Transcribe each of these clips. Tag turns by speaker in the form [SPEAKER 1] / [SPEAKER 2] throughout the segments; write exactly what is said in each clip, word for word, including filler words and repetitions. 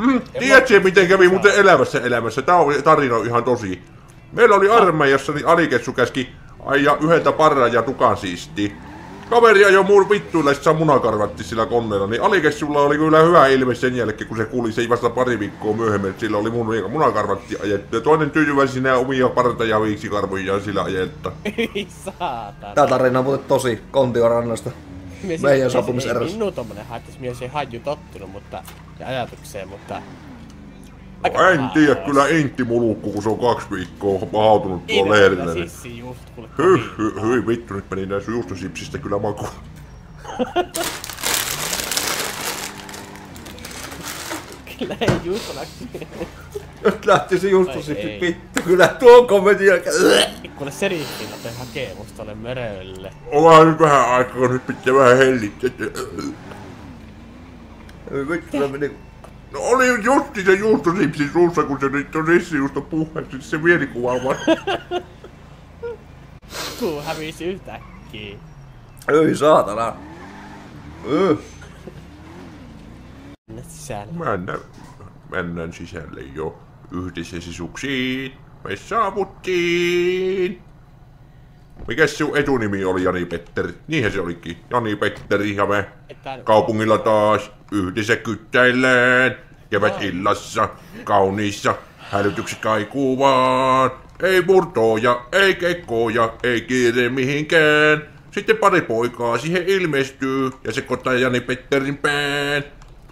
[SPEAKER 1] Mm, tiedätkö miten kävi muuten elävässä elämässä? Tää on tarina ihan tosi. Meillä oli armeijassa, niin Aliketsu käski aija yhdeltä parran ja tukan siisti. Kaveri ajoi muun vittuilla munakarvatti sillä koneella, niin Aliketsulla oli kyllä hyvä ilme sen jälkeen, kun se kuuli se vasta pari viikkoa myöhemmin, että sillä oli mun munakarvatti ajettu. Ja toinen tyytyväisinä omia parta ja viiksikarvoja sillä ajetta.
[SPEAKER 2] Ei saatana.
[SPEAKER 3] Tää tarina on muuten tosi Kontiorannasta. Meidän saapumiserässä.
[SPEAKER 2] Minun tommonen haittais mies ei haju tottunut, mutta ja ajatukseen, mutta
[SPEAKER 1] no, en tiedä, kyllä intti mulukku, kun se on kaksi viikkoa hautunut tuolla leirillä. Hyh, hyh, hyh, vittu, nyt meni näistä juustosipsistä kyllä makuun.
[SPEAKER 2] Kyllä ei juustolaksi.
[SPEAKER 3] Nyt lähti se juustosipsi vittu, kyllä tuon kommentin jälkeen.
[SPEAKER 2] Kuule Seriffinä te hakee musta tolle merelle.
[SPEAKER 1] Ollaan nyt vähän aikaa, nyt pitää vähän hellittää.
[SPEAKER 3] Vittu, se meni...
[SPEAKER 1] No oli justi se juustosipsi suussa, kun se nyt on rissijuusto puhhaksi, se mielikuva vaan.
[SPEAKER 2] Kuu hävisi yhtäkkiä.
[SPEAKER 3] Ei saatana. Öh.
[SPEAKER 2] Mennä sisälle.
[SPEAKER 1] Mennään, mennään sisälle jo yhdessä sisuksiin. Me saavuttiin. Mikäs sun etunimi oli, Jani-Petteri? Niinhän se olikin. Jani-Petteri ja me kaupungilla taas yhdessä kyttäillään. Kevät illassa, kauniissa, hälytykset kaikuu vaan. Ei murtoja, ei kekkoja, ei kiire mihinkään. Sitten pari poikaa siihen ilmestyy ja sekoittaa Jani-Petterin pään.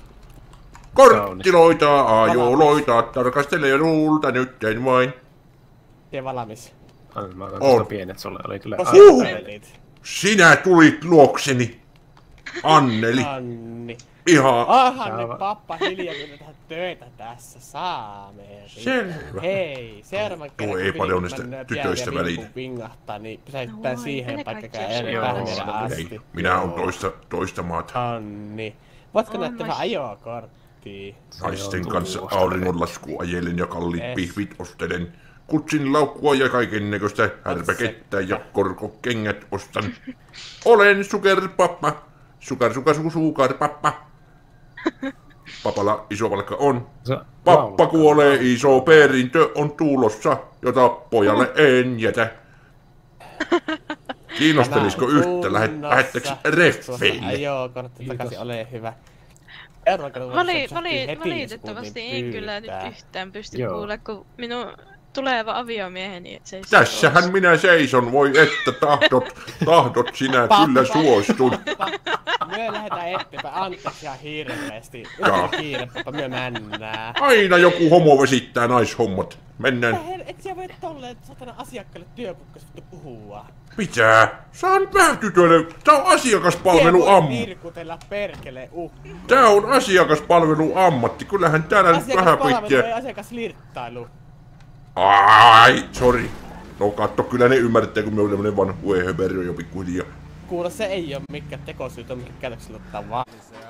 [SPEAKER 1] Korttiloita, ajoloita, tarkastelee luulta nytten vain.
[SPEAKER 2] Tee valmis.
[SPEAKER 4] Mä otan tuosta pienet, sulle oli kyllä
[SPEAKER 1] Huhu! Sinä tulit luokseni, Anneli.
[SPEAKER 2] Anni.
[SPEAKER 1] Ihan.
[SPEAKER 2] Aha, nyt pappa hiljaa, kun tehdään töitä tässä, saameri.
[SPEAKER 1] Selvä.
[SPEAKER 2] Hei, seuraavan kerran,
[SPEAKER 1] ei paljon näistä tytöistä välitä.
[SPEAKER 2] Vingahtaa, niin pysäyttää siihen paikkaan ennen pähmeellä asti.
[SPEAKER 1] Minä on toista, toista maata.
[SPEAKER 2] Anni. Voitko näyttää vähän ajokorttia?
[SPEAKER 1] Naisten kanssa auringonlaskua ajelen ja kalliit pihvit ostelen. Kutsin laukkua ja kaiken näköistä härpäkettä ja korkokengät ostan. Olen sukerpappa. Sukar, sukar, sukar, sukar, pappa. Papalla iso palkka on. Pappa kuolee, iso perintö on tulossa, jota pojalle en jätä. Kiinnostelisiko yhtä? Lähettäks reffeille?
[SPEAKER 2] Joo, kortti takaisin, ole hyvä.
[SPEAKER 5] Vali, vali, valitettavasti en kyllä nyt yhtään pysty kuulla, kun minun tuleva aviomieheni seisoo.
[SPEAKER 1] Tässähän minä seison, voi että tahdot, tahdot sinä kyllä suostun.
[SPEAKER 2] Me lähdetään eteenpäin, anteeksi ihan hirveesti. Yhden kiire, pappa, me mennään.
[SPEAKER 1] Aina joku homo vesittää naishommat. Mennään.
[SPEAKER 2] Et sä voi tolleen satana asiakkaalle työkukkas puhua.
[SPEAKER 1] Mitä? Saan päätytöille. Tää on asiakaspalvelu ammatti.
[SPEAKER 2] Virkutella perkele ukko.
[SPEAKER 1] Tää on asiakaspalvelu ammatti. Kyllähän täällä nyt vähän pitää.
[SPEAKER 2] Asiakaspalvelu ei asiakaslirttailu.
[SPEAKER 1] Ai, sori. No katso, kyllä ne ymmärtää, kun me on tämmönen vanhu ehöverjo jo pikkuhiljaa.
[SPEAKER 2] Kuule, se ei oo mikään tekosyyt, on mikä käytöksellä ottaa vaan.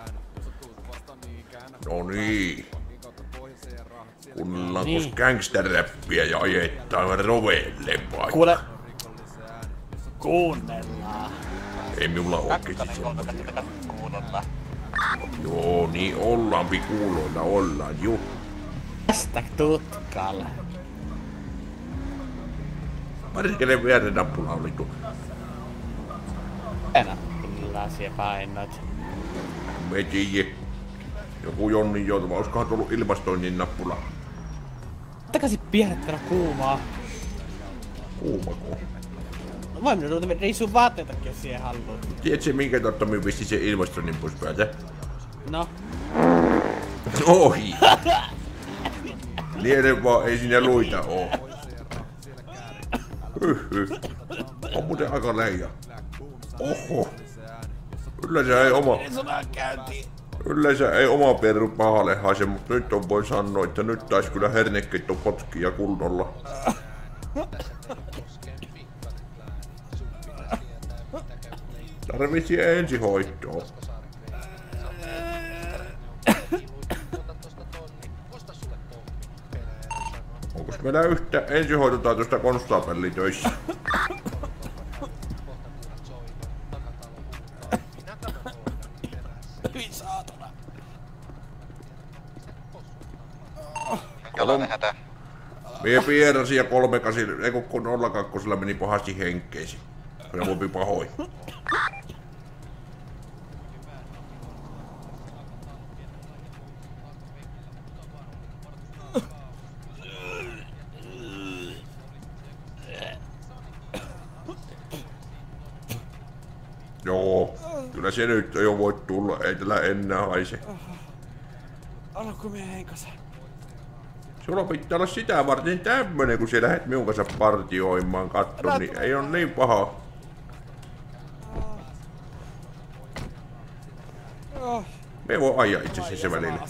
[SPEAKER 1] No niin. Kuunnellaan niin. Gangster-räppiä ja ajettaan rovelle vai?
[SPEAKER 2] Kuule. Kuunnellaan.
[SPEAKER 1] Ei minulla oikeesti semmoinen.
[SPEAKER 2] Kuunnellaan.
[SPEAKER 1] Joo, niin ollaan pikuuloilla, ollaan juu.
[SPEAKER 2] Hashtag tutkalle.
[SPEAKER 1] Parikele vielä nappula oli tuo.
[SPEAKER 2] Enä kyllä siellä painat.
[SPEAKER 1] Me tiiä. Joku Jonni joutava, oiskohan tullut ilmastoinnin nappula?
[SPEAKER 2] Takaisin pienet verran kuumaa.
[SPEAKER 1] Kuumako?
[SPEAKER 2] Voi minä ruveta reissuun vaatteitakin, jos siihen haluut.
[SPEAKER 1] Tiedätkö minkä totta minä pistin sen ilmastoinnin pois päältä?
[SPEAKER 2] No.
[SPEAKER 1] Ohi! Liene vaan, ei siinä luita oo. Hyh hyh. On muuten aika leija. Oho. Yleensä ei oma... Yleensä ei oma perru pahalle haise, mut nyt on voi sanoa, että nyt tais kyllä hernekeitto potkia kunnolla. Tarvitsi ensihoitoa. Onko meillä yhtä ensihoitotaitoista konstaapellia töissä? Mie pierasin ja kolmekasilla, ei kun nolla kakkosella meni pahasti henkkeisiin. Ja voipi pahoin. Joo, kyllä se nyt jo voi tulla, ei tällä enää haise.
[SPEAKER 2] Oletko mie henkosen?
[SPEAKER 1] Sulla pitää olla sitä varten tämmönen, kun sä lähet minun kanssa partioimaan kattoon, niin ei oo niin paha. Me voi ajaa itse asiassa se välillä.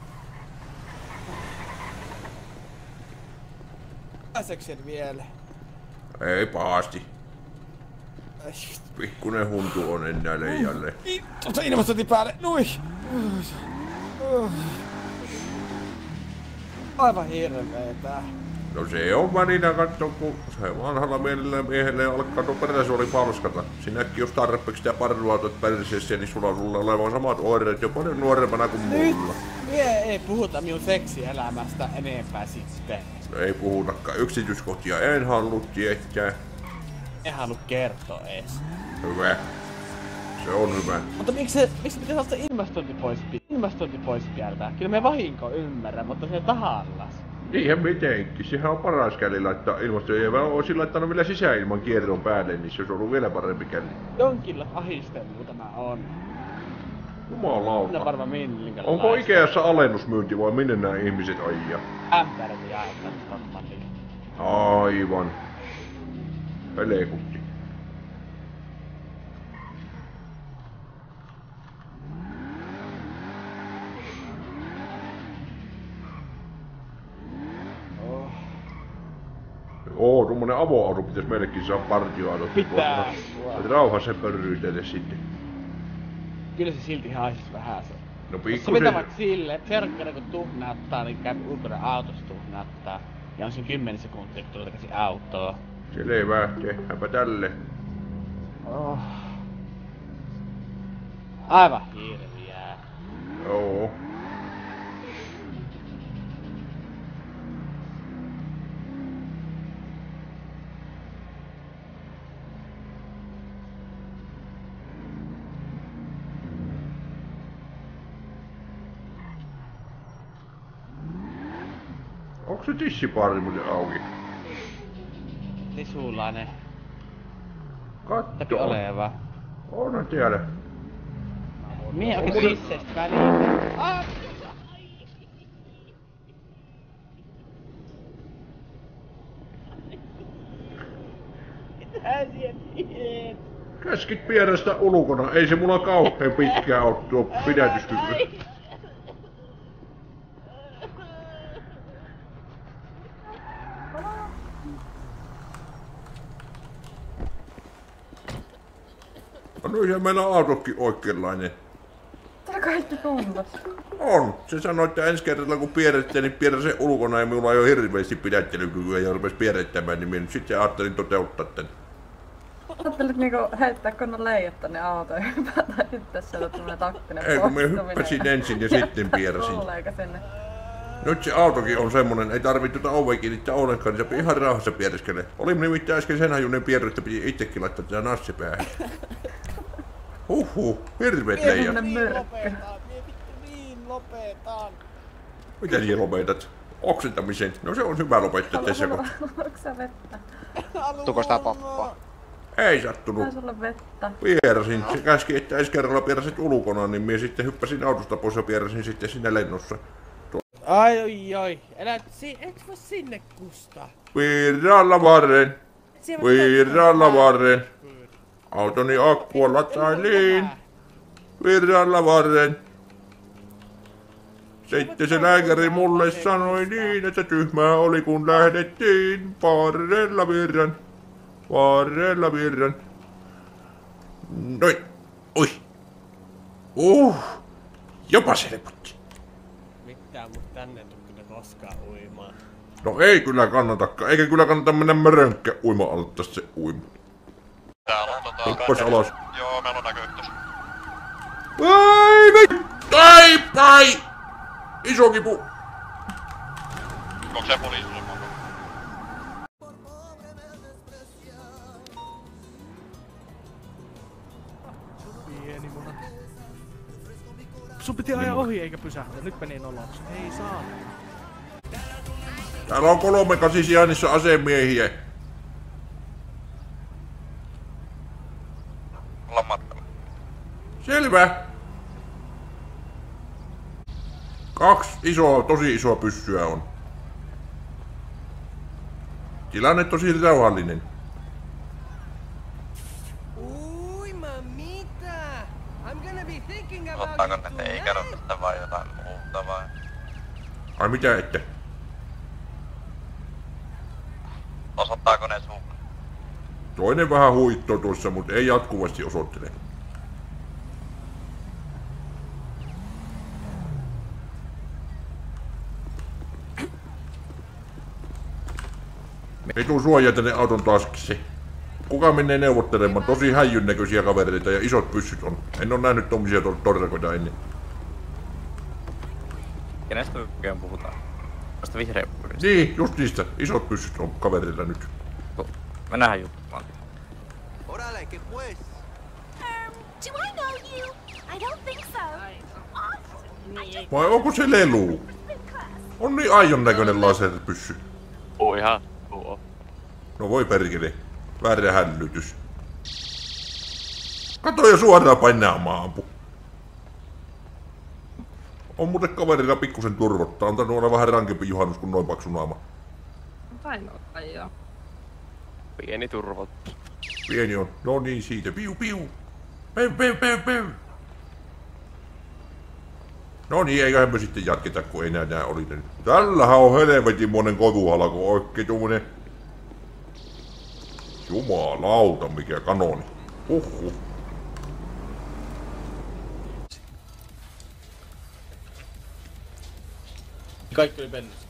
[SPEAKER 2] Pääseksel vielä?
[SPEAKER 1] Ei pahasti. Pikkunen huntu on enää leijalle.
[SPEAKER 2] Tuota ilmastointi päälle, nui! Aivan hirveetä.
[SPEAKER 1] No se on välillä katso, kun se vanhalla mielellä miehelle alkaa tuon peräsuoli palskata. Sinäkin jos tarpeeksi sitä parruautot perseessä, niin sulla on sulla olevan samat oireet jo paljon nuorempana kuin mulla.
[SPEAKER 2] Mie ei puhuta minun seksielämästä enempää sitten.
[SPEAKER 1] No ei puhutakaan. Yksityiskohtia en halua tietää.
[SPEAKER 2] En halua kertoa ees.
[SPEAKER 1] Hyvä. Se on hyvä.
[SPEAKER 2] Mutta miksi miksi pitäisi ottaa ilmastointi pois, ilmastointi pois päältä? Kyllä me vahinko ymmärrän, mutta se tahallas.
[SPEAKER 1] Niinhän mitenkin. Sehän on paras käli laittaa ilmastoja. Ja mä oisin laittanut vielä sisäilman kierron päälle, niin se olisi ollut vielä parempi käli.
[SPEAKER 2] Jonkinlaista ahistelua tämä on.
[SPEAKER 1] Jumalauta.
[SPEAKER 2] Minä varmaan minkälaista.
[SPEAKER 1] Onko Ikeassa alennusmyynti vai minne nämä ihmiset ajaa?
[SPEAKER 2] Ämpärit jaetaan tommankin.
[SPEAKER 1] Aivan. Pelekutti. Oo, tommonen avoauto pitäis meillekin saa partioauto.
[SPEAKER 2] Pitää.
[SPEAKER 1] Rauhassa pörryytele sitten.
[SPEAKER 2] Kyllä se silti haisis vähän se.
[SPEAKER 1] No
[SPEAKER 2] Se
[SPEAKER 1] pikkusen.
[SPEAKER 2] pitää vaikka silleen, että seuraavaksi kun tuhnauttaa, niin käy ulkona autossa tuhnauttaa. Ja on siinä kymmenen sekuntia, kun tulee takaisin autoon.
[SPEAKER 1] Selvä, tehdäänpä tälle.
[SPEAKER 2] Oh. Aivan hirviää.
[SPEAKER 1] Joo. Onko se tissipaari muuten auki?
[SPEAKER 2] Lisulainen.
[SPEAKER 1] Katso.
[SPEAKER 2] Tapi oleva.
[SPEAKER 1] On tiedä.
[SPEAKER 2] Mie oikein tisseistä väliin. Ah! Mitä siellä teet?
[SPEAKER 1] Käskit pierästä ulkona, ei se mulla kauhean pitkään oo tuo pidätyskyky. No ihan meillä on autokin oikeanlainen.
[SPEAKER 6] Tää kaikki kunnossa.
[SPEAKER 1] On. Se sanoi, että ensi kerralla kun pierrätte, niin pierrä se ulkona ja minulla ei ole hirveästi pidättelykykyä ja rupes pierrättämään, niin minä sitten ajattelin toteuttaa tän.
[SPEAKER 6] Ajattelit niinku heittää kunnon leijat tonne autoon ja hypätä itse sieltä tämmönen taktinen
[SPEAKER 1] Ei kun me hyppäsin ensin ja sitten pieräsin.
[SPEAKER 6] Kuuleeko sinne?
[SPEAKER 1] Nyt se autokin on semmonen, ei tarvitse tuota ovea kiinnittää ollenkaan, niin se ihan rauhassa piereskelee. Oli nimittäin äsken sen hajunen pierry, että piti itsekin laittaa tätä nassipäähän. Huhhuh, hirveet leijat.
[SPEAKER 6] Semmonen mörkkö.
[SPEAKER 2] Niin lopetan.
[SPEAKER 1] Mitä niin lopetat? Oksentamisen. No se on hyvä lopettaa tässä kohtaa.
[SPEAKER 6] Haluatko sä vettä?
[SPEAKER 7] Tuko sitä poppaa?
[SPEAKER 1] Ei sattunut.
[SPEAKER 6] Taisi olla vettä.
[SPEAKER 1] Pierasin. Se käski, että ensi kerralla pierasit ulkona, niin minä sitten hyppäsin autosta pois ja pierasin sitten siinä lennossa.
[SPEAKER 2] Ai oi oi, älä si et voi sinne kustaa.
[SPEAKER 1] Virralla varren. Virralla varren. Autoni akkua latailiin. Virralla varren. Sitten se lääkäri mulle sanoi niin, että tyhmää oli kun lähdettiin. Varrella virran. Varrella virran. Noin. Oi. Uh. Jopa se leputti.
[SPEAKER 2] Mitään mut tänne tuu kyllä koskaan uimaan.
[SPEAKER 1] No ei kyllä kannatakaan. Eikä kyllä kannata mennä merenkkä uima-alta se uima.
[SPEAKER 7] Täällä on tota...
[SPEAKER 1] Hyppäs alas.
[SPEAKER 7] Joo, meillä on näköyhteys.
[SPEAKER 1] Ai vittu! Ai pai! Iso kipu!
[SPEAKER 7] Onko se poliisi sulle monta?
[SPEAKER 8] Sun piti ajaa ohi eikä pysähtyä, nyt meni noloksi. Ei saa.
[SPEAKER 1] Täällä on kolme kasisijainissa asemiehiä.
[SPEAKER 7] Ollaan matkalla.
[SPEAKER 1] Selvä. Kaksi isoa, tosi isoa pyssyä on. Tilanne tosi rauhallinen.
[SPEAKER 7] Ottaako ne teikärotetta vai jotain muuta vai?
[SPEAKER 1] Ai mitä ette?
[SPEAKER 7] Osoittaako ne sun?
[SPEAKER 1] Toinen vähän huittoo tuossa, mutta ei jatkuvasti osoittele. Ei tuu suojaa tänne auton taskissa. Kuka menee neuvottelemaan? Tosi häijyn näköisiä kavereita ja isot pyssyt on. En oo nähnyt tommisia tor torrekoita ennen.
[SPEAKER 9] Kenestä oikein puhutaan? Vasta vihreä pyristä.
[SPEAKER 1] Niin, just niistä. Isot pyssyt on kaverilla nyt.
[SPEAKER 9] Mennään juttumaan.
[SPEAKER 10] Órale, que pues?
[SPEAKER 11] Um, do I know you? I don't think so.
[SPEAKER 1] Vai onko se lelu? On niin aion näköinen laserpyssy.
[SPEAKER 9] Oo ihan. Oo.
[SPEAKER 1] No voi perkele. Väärä hällytys. Kato jo suoraan painaamaan ampu. On muuten kaverilla pikkusen turvottaa. On tainnut olla vähän rankempi juhannus kuin noin paksu naama.
[SPEAKER 6] Painottaa joo.
[SPEAKER 9] Pieni turvottu.
[SPEAKER 1] Pieni on. No niin siitä. Piu piu. Peu peu peu peu. No niin, eiköhän me sitten jatketa, kun ei nää nää oli. Tällähän on helvetin monen kovuhalko. Oikein tuommoinen. Jumalauta, mikä kanoni. Huhhuh.
[SPEAKER 2] Kaikki oli pennissä.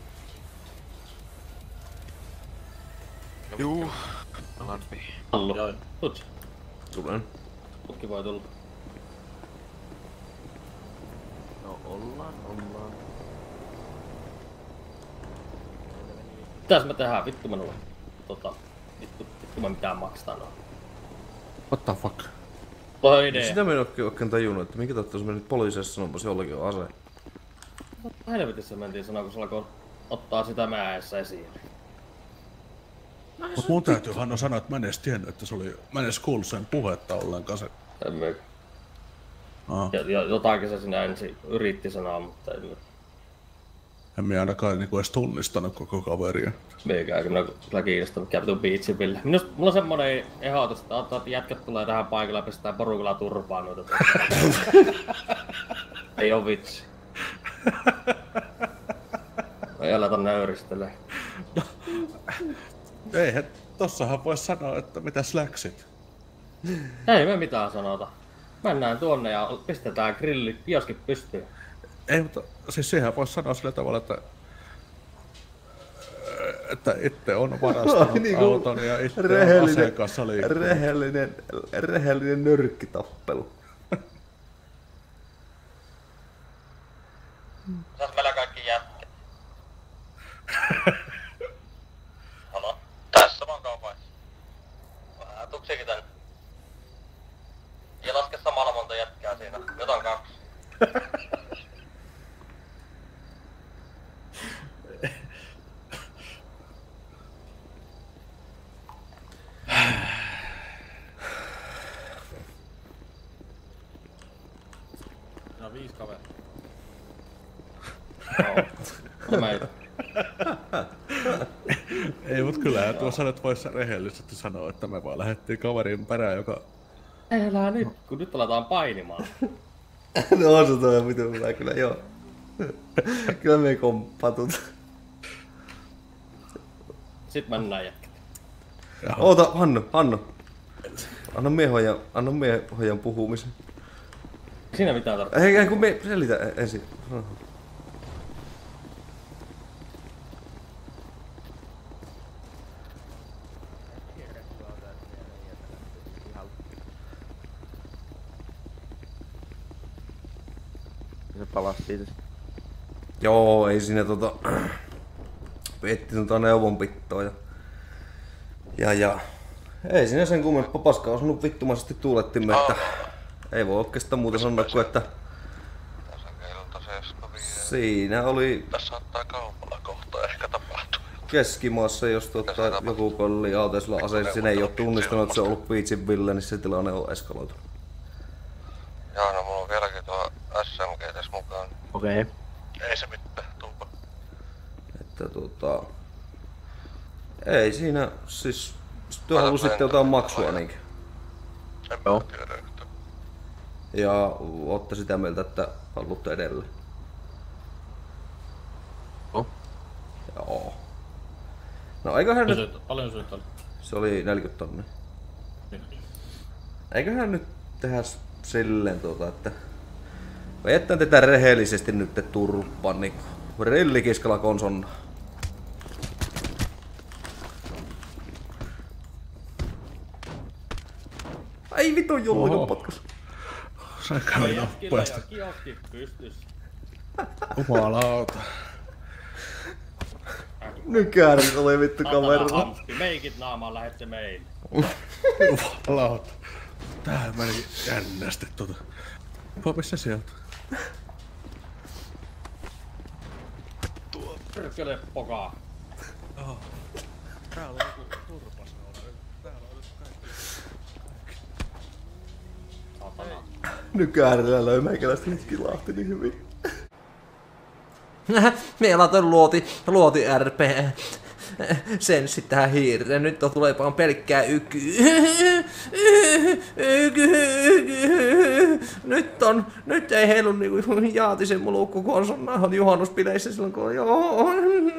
[SPEAKER 9] Juu. Lampi.
[SPEAKER 2] Hallo. Joo, tuut.
[SPEAKER 3] Tulen.
[SPEAKER 2] Mutkin voi tulla.
[SPEAKER 9] No ollaan, ollaan.
[SPEAKER 2] Mitäs me tehdään? Vittu minulle. Tota, vittu, vittu mä mitään maksaa noin.
[SPEAKER 3] What the fuck?
[SPEAKER 2] Tuo idea.
[SPEAKER 3] Sitä mä en oikein, oikein tajunnut, että minkä tautta se meni poliisissa sanomaan, että jollakin on ase.
[SPEAKER 2] Helvetissä mentiin sanoa, kun se alkoi ottaa sitä mäessä esiin.
[SPEAKER 8] Mut mun täytyy Hanno sanoa, että mä en edes tiennyt, että se oli... Mä en edes kuullut sen puhetta ollenkaan se.
[SPEAKER 2] Emme.
[SPEAKER 8] Aa.
[SPEAKER 2] Ja, ja jotakin se sinä ensin yritti sanoa, mutta emme.
[SPEAKER 8] En minä ainakaan niinku edes tunnistanut koko kaveria.
[SPEAKER 2] Meikää, kun minä kyllä kiinnostanut Captain Beachin Ville. Minusta mulla on semmonen ehdotus, että ottaa, että jätkät tulee tähän paikalle ja pistää porukalla turpaan noita. Ei oo vitsi. Ei aleta nöyristelee.
[SPEAKER 8] Eihän, tossahan vois sanoa, että mitäs läksit.
[SPEAKER 2] Ei me mitään sanota. Mennään tuonne ja pistetään grilli kioskin pystyyn.
[SPEAKER 8] Ei, mutta siis siihen vois sanoa sillä tavalla, että... Että itse on varastanut niin auton ja itse on aseen kanssa liikkuu.
[SPEAKER 3] Rehellinen, rehellinen nyrkkitappelu.
[SPEAKER 7] Mitäs meillä kaikki jätket? Halo? Tässä vaan kaupaissa. Vähän tuksikin tän. Ja laske samalla monta jätkää siinä. Jotain kaksi.
[SPEAKER 2] No viisi kaveria. Tämä ei.
[SPEAKER 8] Ei, mut kyllä tuossa nyt vois rehellisesti sanoa, että me vaan lähdettiin kaverin perään, joka...
[SPEAKER 2] Älä nyt, kun nyt aletaan painimaan.
[SPEAKER 3] No on se toi vitun hyvä kyllä, joo. Kyllä me komppatut.
[SPEAKER 2] Sitten mennään jätket.
[SPEAKER 3] Oota, Hanno, Hanno. Anna miehojan, anna miehojan puhumisen.
[SPEAKER 2] Siinä mitään tarvitse.
[SPEAKER 3] Ei, ei kun me selitä ensin.
[SPEAKER 9] Se palasi siitä.
[SPEAKER 3] Joo, ei siinä tota... Petti tota neuvonpittoa ja... Ja ja... Ei siinä sen kummempaa paskaa osunut vittumaisesti tuulettimme, että... Ei voi oikeastaan muuta sanoa kuin, että siinä oli
[SPEAKER 7] tässä saattaa kaupalla kohta ehkä tapahtua.
[SPEAKER 3] Keskimaassa, jos tuota, joku kolli autoisella aseessa, siinä ei ole tunnistanut, että se on ollut Beachinville, niin se tilanne on eskaloitunut.
[SPEAKER 7] Joo, no mulla on vieläkin tuo S M G tässä mukaan.
[SPEAKER 4] Okei. Okay.
[SPEAKER 7] Ei se mitään, tuupa.
[SPEAKER 3] Että tuota... Ei siinä, siis... Työ halusitte jotain maksua niinkö?
[SPEAKER 7] Joo. Tiedä.
[SPEAKER 3] Ja ootte sitä mieltä, että haluatte edelleen?
[SPEAKER 4] Joo.
[SPEAKER 3] Joo. No eiköhän nyt...
[SPEAKER 2] Paljon syyt oli?
[SPEAKER 3] Se oli neljäkymmentä tonnia. Eiköhän nyt tehdä silleen tuota, että... Vettään tätä rehellisesti nyt turppaan niinku. Rillikiskalla konsonna. Ai vitun julluinen potkus.
[SPEAKER 8] Sainkaan nopeasti.
[SPEAKER 2] Kioski pystys.
[SPEAKER 8] Jumalauta.
[SPEAKER 3] Nykäärit oli vittu kameralla.
[SPEAKER 2] Hamsti, meikit naamaan lähet se meille.
[SPEAKER 8] Jumalauta. Tää meni jännästi tota. Missä sieltä?
[SPEAKER 2] Tuo pyrkele pokaa.
[SPEAKER 8] Joo. Täällä on joku turpasnoula. Täällä on nyt kaikki.
[SPEAKER 2] Satana.
[SPEAKER 3] Nykäärillä löi meikäläistä hiskilahti niin hyvin.
[SPEAKER 12] Me laitoin luoti, luoti R P. Sen sit tähän hiireen. Nyt on tulee vaan pelkkää yky. Nyt on, nyt ei heilu niinku Jaatisen mulukku, kun on juhannuspileissä silloin kun on joo.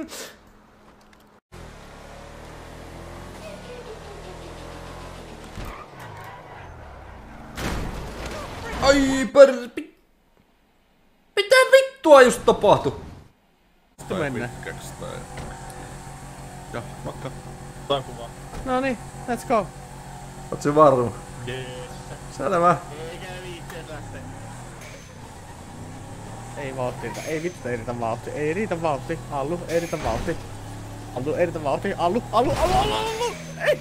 [SPEAKER 3] Ai per... Mitä vittua just tapahtui?
[SPEAKER 8] Tai mennä. Pitkäks tai... Ja, vaikka.
[SPEAKER 2] Otan kuvaa.
[SPEAKER 12] Noniin, let's go.
[SPEAKER 3] Oot se varma?
[SPEAKER 2] Yes.
[SPEAKER 3] Selvä.
[SPEAKER 2] Eikä viittee lähtee.
[SPEAKER 12] Ei vauhtia, ei vittu, ei riitä vauhtia, ei riitä vauhtia, Allu, ei riitä vauhtia. Allu, ei riitä vauhtia, Allu, Allu, Allu, Allu, Allu, ei!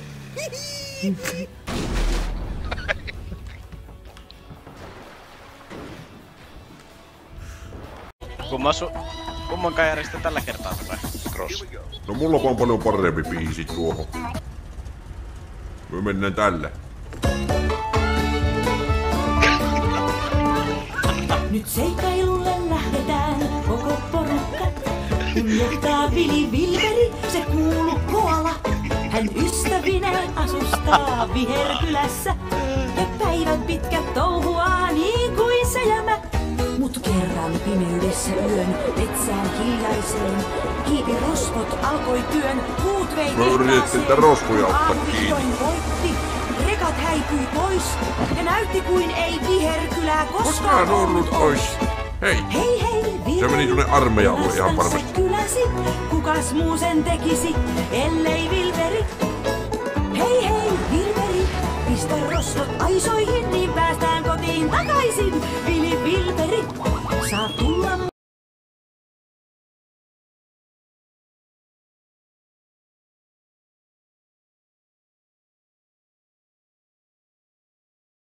[SPEAKER 9] Kumman su... Kumman kajäristä tällä kertaa tulee? Cross.
[SPEAKER 1] No mulla on paljon parempi biisi tuohon. Me mennään tällä.
[SPEAKER 11] Nyt seikkailulle lähdetään koko porukka. Kun johtaa Vili Vilveri, se kuuluu koala. Hän ystävineen asustaa viherkylässä. Ja päivän pitkät touhuaa niin kuin se jämä. Mut kerran pimeydessä yön metsään hiljaiseen. Kiipi rosvot alkoi työn, puut vei tehtaaseen. Aamu vihdoin voitti, rekat häipyi pois. Ja näytti kuin ei viherkylää koskaan ollut ois.
[SPEAKER 1] Hei!
[SPEAKER 11] Hei hei, Vilveri,
[SPEAKER 1] se meni tuonne armeijalle ihan
[SPEAKER 11] varmasti.
[SPEAKER 1] varmasti.
[SPEAKER 11] Kyläsi, kukas muu sen tekisi, ellei Vilveri. Hei hei, Vilveri, pistä rosvot aisoihin.